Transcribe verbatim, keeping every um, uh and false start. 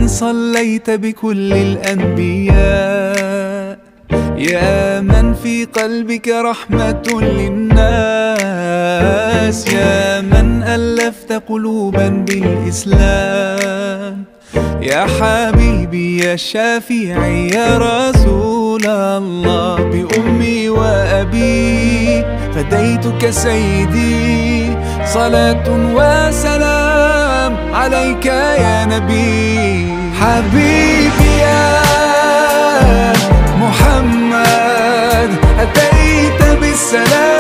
من صليت بكل الأنبياء، يا من في قلبك رحمة للناس، يا من ألفت قلوبا بالإسلام، يا حبيبي يا شافعي يا رسول الله. بأمي وأبي فديتك سيدي، صلاة وسلام عليك يا نبي. حبيبي يا محمد أتيت بالسلام،